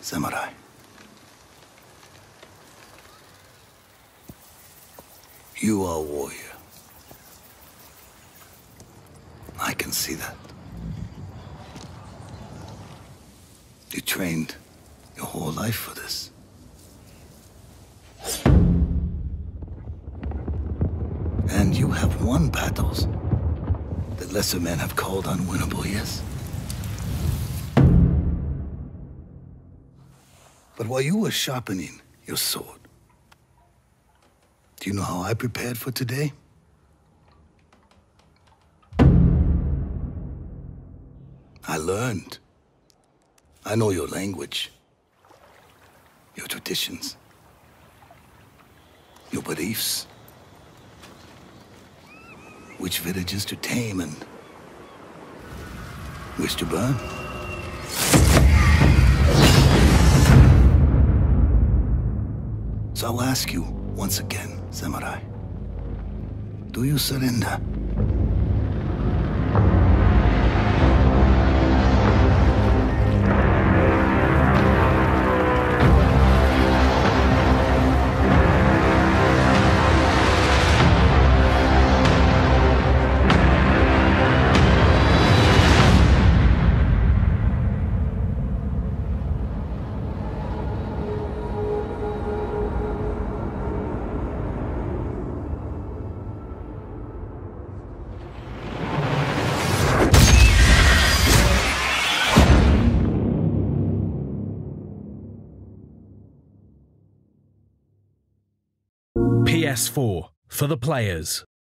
samurai. You are a warrior. I can see that. You trained your whole life for this. And you have won battles that lesser men have called unwinnable, yes? But while you were sharpening your sword, do you know how I prepared for today? I learned. I know your language, your traditions, your beliefs, which villages to tame and which to burn. So I'll ask you once again, samurai, do you surrender? PS4 for the players.